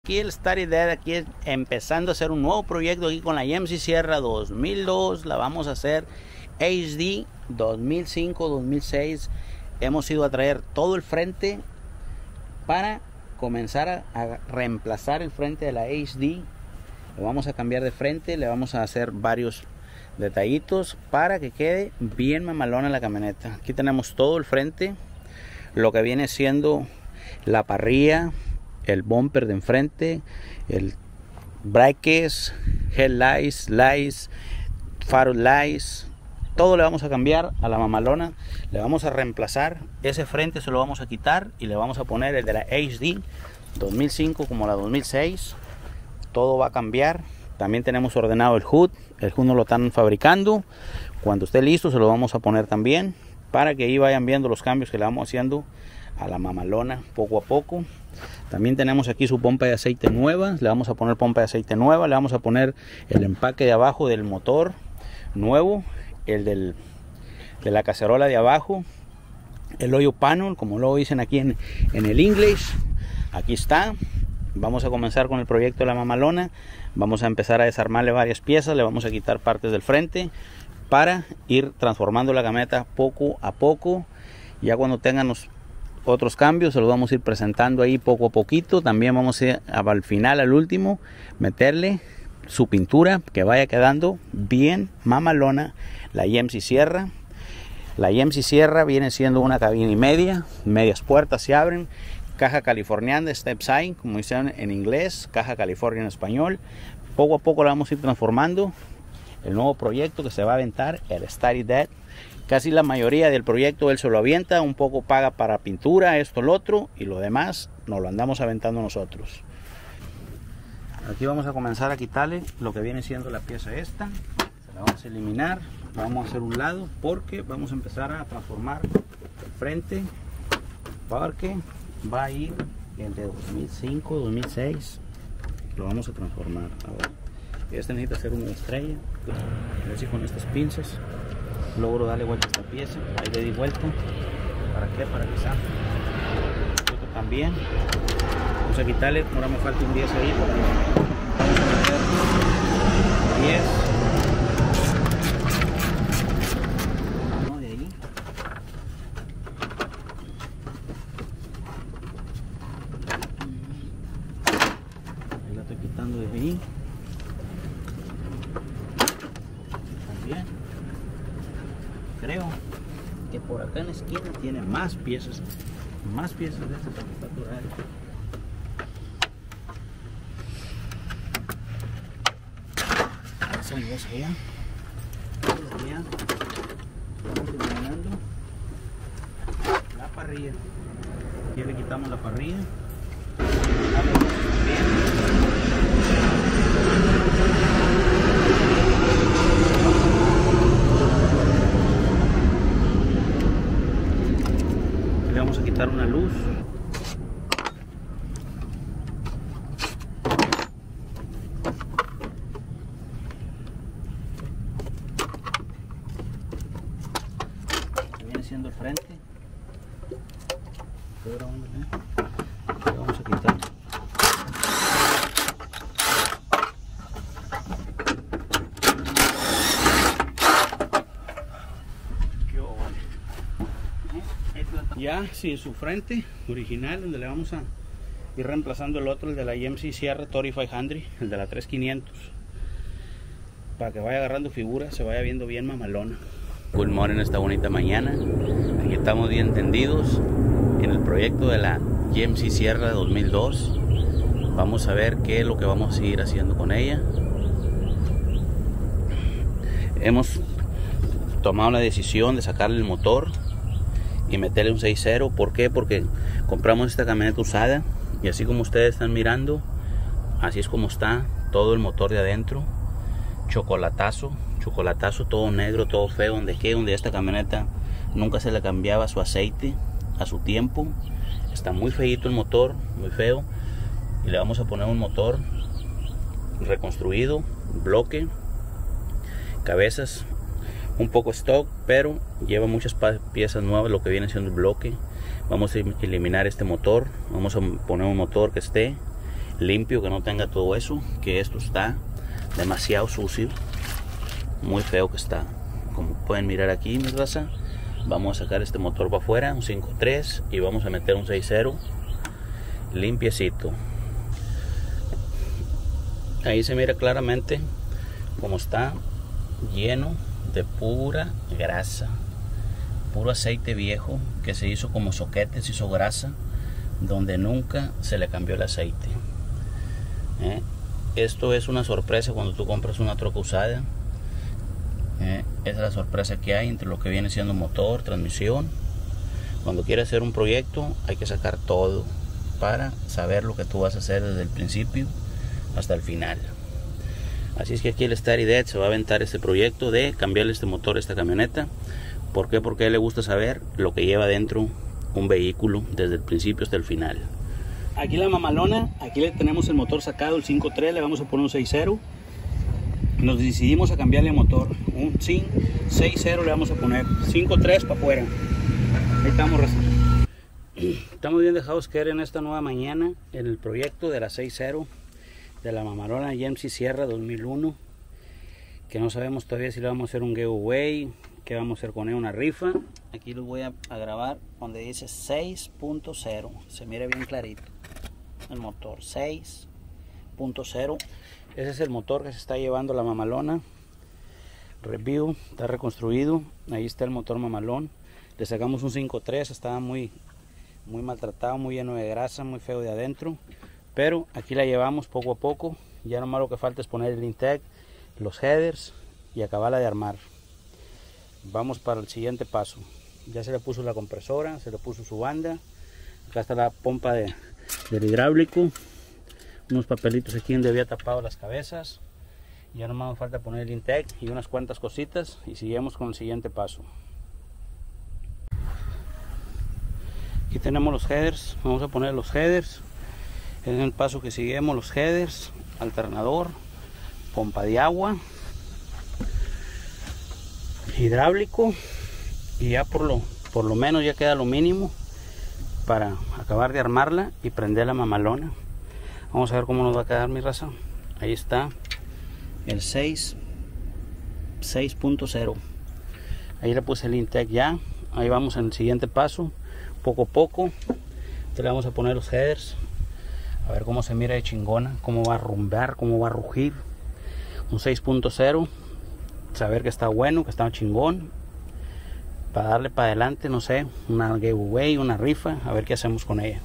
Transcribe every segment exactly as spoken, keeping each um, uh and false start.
Aquí el Starry Dead, aquí empezando a hacer un nuevo proyecto aquí con la Y M C Sierra dos mil dos. La vamos a hacer H D dos mil cinco dos mil seis. Hemos ido a traer todo el frente para comenzar a, a reemplazar el frente de la H D. Lo vamos a cambiar de frente, le vamos a hacer varios detallitos para que quede bien mamalona la camioneta. Aquí tenemos todo el frente, lo que viene siendo la parrilla, el bumper de enfrente, el brackets, headlights, lights, faro lights, todo le vamos a cambiar a la mamalona. Le vamos a reemplazar ese frente, se lo vamos a quitar y le vamos a poner el de la H D dos mil cinco como la dos mil seis. Todo va a cambiar. También tenemos ordenado el hood, el hood no lo están fabricando. Cuando esté listo se lo vamos a poner también, para que ahí vayan viendo los cambios que le vamos haciendo a la mamalona poco a poco. También tenemos aquí su pompa de aceite nueva, le vamos a poner pompa de aceite nueva, le vamos a poner el empaque de abajo del motor nuevo, el del, de la cacerola de abajo, el oil panel, como lo dicen aquí en, en el English. Aquí está. Vamos a comenzar con el proyecto de la mamalona. Vamos a empezar a desarmarle varias piezas, le vamos a quitar partes del frente para ir transformando la camioneta poco a poco. Ya cuando tengan los otros cambios se los vamos a ir presentando ahí poco a poquito. También vamos a ir al final, al último, meterle su pintura que vaya quedando bien mamalona la Y M C Sierra. La Y M C Sierra viene siendo una cabina y media, medias puertas se abren, caja californiana, step side, como dicen en inglés, caja California en español. Poco a poco la vamos a ir transformando. El nuevo proyecto que se va a aventar, el Starry Dead. Casi la mayoría del proyecto él se lo avienta, un poco paga para pintura, esto, lo otro, y lo demás nos lo andamos aventando nosotros. Aquí vamos a comenzar a quitarle lo que viene siendo la pieza esta. Se la vamos a eliminar, la vamos a hacer un lado porque vamos a empezar a transformar el frente, porque va a ir el de dos mil cinco dos mil seis, lo vamos a transformar. A ver, este necesita hacer una estrella, a ver si con estas pinzas logro darle vuelta a esta pieza. Ahí le di vuelta. ¿Para qué? Para que salga. Esto también. Vamos a quitarle, ahora me falta un diez ahí. Vamos a meter diez. No, de ahí. Ahí la estoy quitando de ahí. También. Creo que por acá en la esquina tiene más piezas, más piezas de este capatural. Esa es allá. Allá. Vamos eliminando la parrilla. Aquí le quitamos la parrilla. Le vamos a quitar una luz. Que viene siendo el frente. Pero le vamos a quitar. Ya, sí, su frente original, donde le vamos a ir reemplazando el otro, el de la Y M C Sierra Tory quinientos, el de la tres quinientos, para que vaya agarrando figura, se vaya viendo bien mamalona. Good morning esta bonita mañana. Aquí estamos bien entendidos en el proyecto de la Y M C Sierra dos mil dos. Vamos a ver qué es lo que vamos a seguir haciendo con ella. Hemos tomado la decisión de sacarle el motor y meterle un seis cero. ¿Por qué? Porque compramos esta camioneta usada y así como ustedes están mirando, así es como está todo el motor de adentro. Chocolatazo, chocolatazo, todo negro, todo feo. Donde que donde esta camioneta nunca se le cambiaba su aceite a su tiempo. Está muy feito el motor, muy feo. Y le vamos a poner un motor reconstruido, bloque, cabezas un poco stock, pero lleva muchas piezas nuevas, lo que viene siendo el bloque. Vamos a eliminar este motor, vamos a poner un motor que esté limpio, que no tenga todo eso, que esto está demasiado sucio, muy feo que está. Como pueden mirar aquí, mi raza, vamos a sacar este motor para afuera, un cinco tres, y vamos a meter un seis cero limpiecito. Ahí se mira claramente cómo está lleno de pura grasa, puro aceite viejo que se hizo como soquetes, hizo grasa donde nunca se le cambió el aceite. ¿Eh? Esto es una sorpresa cuando tú compras una troca usada. ¿Eh? Esa es la sorpresa que hay entre lo que viene siendo motor, transmisión. Cuando quieres hacer un proyecto hay que sacar todo para saber lo que tú vas a hacer desde el principio hasta el final. Así es que aquí el Starry Dad se va a aventar este proyecto de cambiarle este motor a esta camioneta. ¿Por qué? Porque a él le gusta saber lo que lleva dentro un vehículo desde el principio hasta el final. Aquí la mamalona, aquí le tenemos el motor sacado, el cinco tres, le vamos a poner un seis cero. Nos decidimos a cambiarle el motor, un seis cero le vamos a poner, cinco tres para afuera. Ahí estamos, raza. Estamos bien dejados caer en esta nueva mañana en el proyecto de la seis cero de la mamalona Y M C Sierra dos mil uno, que no sabemos todavía si le vamos a hacer un giveaway, que vamos a hacer con él, una rifa. Aquí lo voy a, a grabar donde dice seis punto cero, se mira bien clarito el motor, seis punto cero. Ese es el motor que se está llevando la mamalona. Review, está reconstruido. Ahí está el motor mamalón. Le sacamos un cinco tres, estaba muy muy maltratado, muy lleno de grasa, muy feo de adentro, pero aquí la llevamos poco a poco. Ya nomás lo que falta es poner el intake, los headers y acabarla de armar. Vamos para el siguiente paso. Ya se le puso la compresora, se le puso su banda. Acá está la pompa de, del hidráulico. Unos papelitos aquí donde había tapado las cabezas. Ya nomás nos falta poner el intake y unas cuantas cositas y seguimos con el siguiente paso. Aquí tenemos los headers, vamos a poner los headers. En el paso que seguimos, los headers, alternador, pompa de agua, hidráulico, y ya por lo, por lo menos ya queda lo mínimo para acabar de armarla y prender la mamalona. Vamos a ver cómo nos va a quedar, mi raza. Ahí está el seis punto cero. Ahí le puse el intake ya. Ahí vamos en el siguiente paso, poco a poco. Entonces le vamos a poner los headers, a ver cómo se mira de chingona, cómo va a rumbear, cómo va a rugir. Un seis punto cero, saber que está bueno, que está chingón, para darle para adelante, no sé, una giveaway, una rifa, a ver qué hacemos con ella.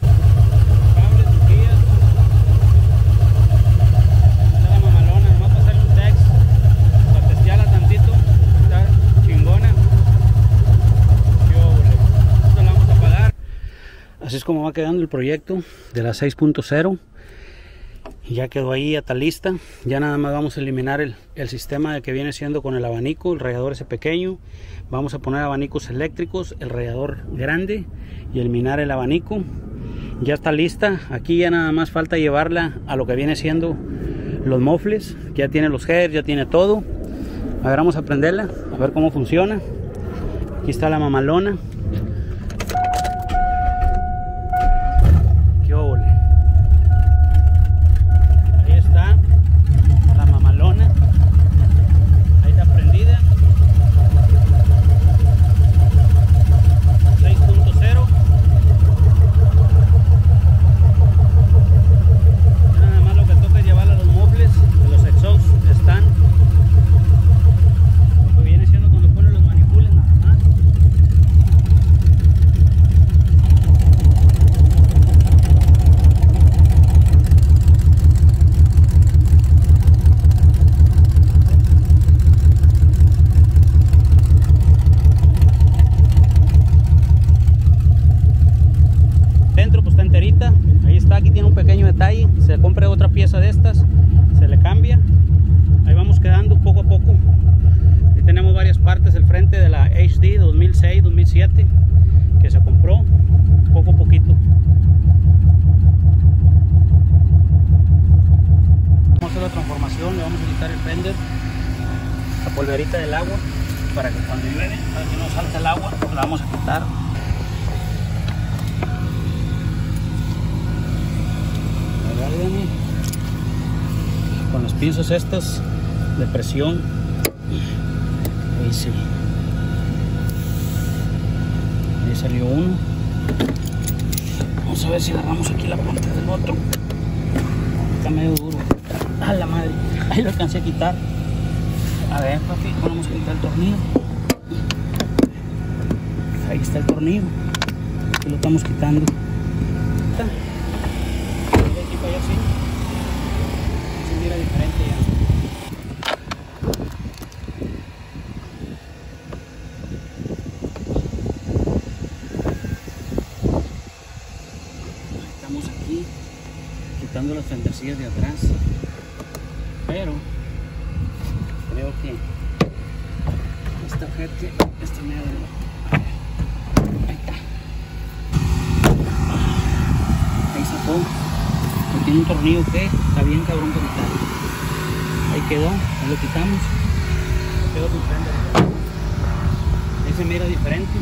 Así es como va quedando el proyecto de la seis punto cero. Ya quedó ahí, ya está lista. Ya nada más vamos a eliminar el, el sistema de que viene siendo con el abanico, el radiador ese pequeño. Vamos a poner abanicos eléctricos, el radiador grande, y eliminar el abanico. Ya está lista. Aquí ya nada más falta llevarla a lo que viene siendo los mofles. Ya tiene los headers, ya tiene todo. A ver, vamos a prenderla, a ver cómo funciona. Aquí está la mamalona. Ahí está la mamalona. Ahí está prendida. seis punto cero. Nada más lo que toca es llevarla a los muebles. Los exhausts están. Lo que viene siendo cuando ponen los manipules nada más. Ahí está, aquí tiene un pequeño detalle. Se compra otra pieza de estas, se le cambia. Ahí vamos quedando poco a poco. Aquí tenemos varias partes del frente de la H D dos mil seis dos mil siete que se compró poco a poquito. Vamos a hacer la transformación, le vamos a quitar el fender, la polverita del agua, para que cuando llueve, para que no salte el agua, la vamos a quitar. válgame. Con las pinzas estas de presión. Ahí sí. Ahí salió uno. Vamos a ver si agarramos aquí la punta del otro. Está medio duro. A la madre. Ahí lo alcancé a quitar. A ver, papi, vamos a quitar el tornillo. Ahí está el tornillo. Aquí lo estamos quitando. Está. De aquí para allá sí. Se mira diferente ya. Estamos aquí quitando las fendercillas de atrás. Pero creo que esta gente, esta media ahí está, ahí sacó, y tiene un tornillo que está bien cabrón para quitar. Ahí quedó, ahí lo quitamos, quedó diferente, ahí se mira diferente.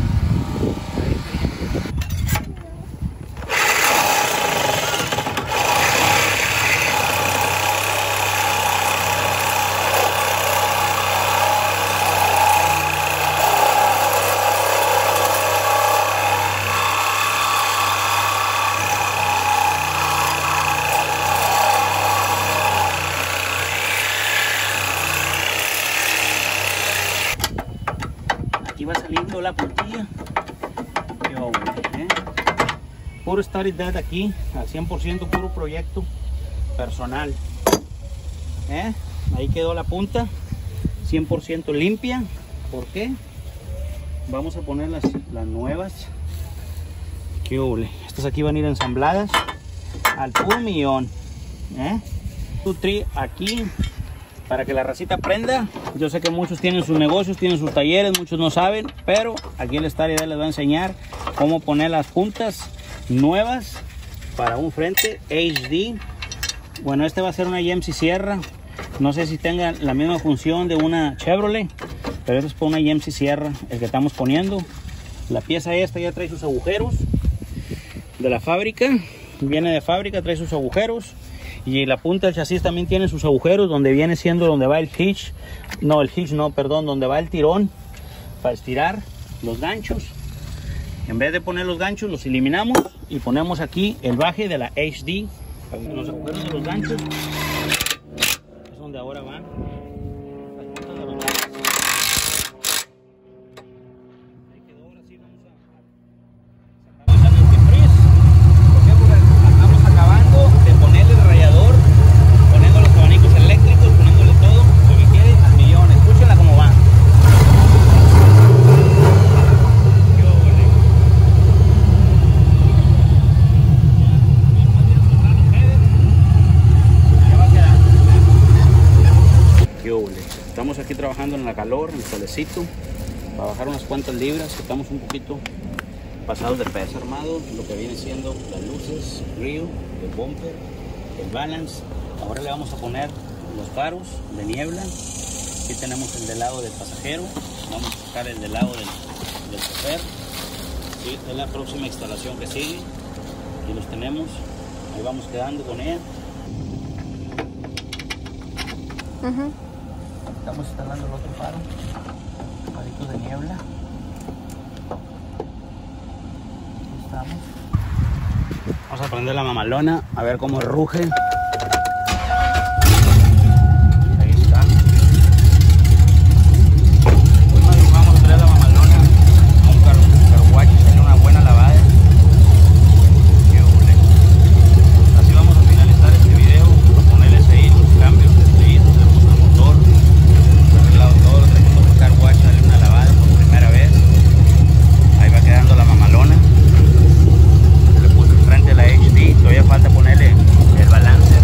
Aquí va saliendo la puntilla. Yo, ¿eh? Puro Starry Dead aquí, al cien por ciento puro proyecto personal. ¿Eh? Ahí quedó la punta, cien por ciento limpia. ¿Por qué? Vamos a poner las, las nuevas. Qué ole. Estas aquí van a ir ensambladas al puro millón. ¿Eh? Tu tri aquí. Para que la racita aprenda. Yo sé que muchos tienen sus negocios, tienen sus talleres, muchos no saben, pero aquí el Starry Dead les va a enseñar cómo poner las puntas nuevas para un frente H D. Bueno, este va a ser una Y M C Sierra. No sé si tenga la misma función de una Chevrolet, pero este es para una Y M C Sierra el que estamos poniendo. La pieza esta ya trae sus agujeros de la fábrica. Viene de fábrica, trae sus agujeros. Y la punta del chasis también tiene sus agujeros, donde viene siendo donde va el hitch, no el hitch no, perdón, donde va el tirón para estirar los ganchos. En vez de poner los ganchos los eliminamos y ponemos aquí el baje de la H D. Los agujeros de los ganchos es donde ahora van las puntas de los ganchos. Ahí quedó, ahora sí vamos a sacar el antifreeze. ¿Por qué? Porque estamos acabando de ponerle el radiador, poniendo los abanicos eléctricos, poniéndole todo lo que quiere al millón. Escúchenla cómo va. Estamos aquí trabajando en la calor, en el solecito, para bajar unas cuantas libras. Estamos un poquito pasados de peso, armado, lo que viene siendo las luces, grill, el bumper, el balance. Ahora le vamos a poner los faros de niebla. Aquí tenemos el del lado del pasajero, vamos a sacar el del lado del, del chofer. Sí, es la próxima instalación que sigue. Aquí los tenemos, ahí vamos quedando con ella. Uh-huh. Estamos instalando el otro faro, faritos de niebla. Aquí estamos. Vamos a prender la mamalona a ver cómo ruge. Ahí está. Pues vamos a traer la mamalona a un carwash y hacerle una buena lavada. Qué ole. Así vamos a finalizar este video. Ponerle seguir los cambios de seguir, el motor. Todo lo trajimos a car wash, darle una lavada por primera vez. Ahí va quedando la mamalona. Se le puso el frente a la H D. Todavía falta ponerle el balance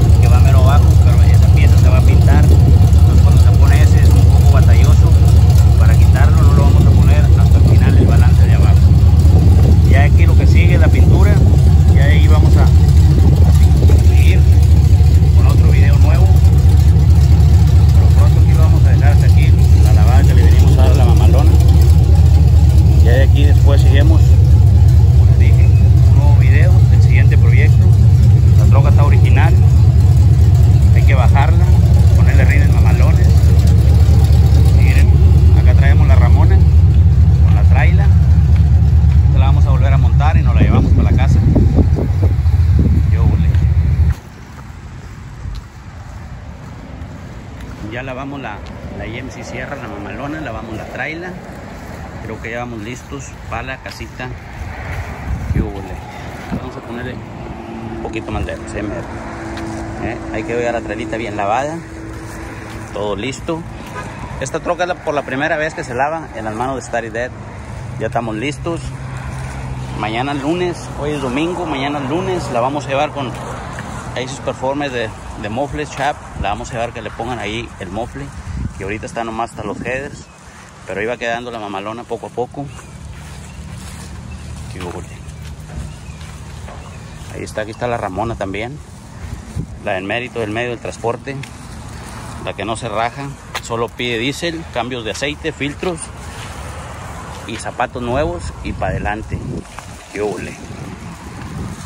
Ya lavamos la, la I M C Sierra, la mamalona, lavamos la traila. Creo que ya vamos listos para la casita. ¿Qué hubo? Vamos a ponerle un poquito más de ¿eh? Hay que ver la trailita bien lavada. Todo listo. Esta troca es la, por la primera vez que se lava en las manos de Starry Dead. Ya estamos listos. Mañana lunes, hoy es domingo, mañana lunes la vamos a llevar con Aces Performance de, de Mofles Chap. La vamos a llevar que le pongan ahí el mofle, que ahorita está nomás hasta los headers, pero iba quedando la mamalona poco a poco. Ahí está, aquí está la Ramona también, la del mérito del medio del transporte, la que no se raja, solo pide diésel, cambios de aceite, filtros y zapatos nuevos y para adelante. ¡Qué ole!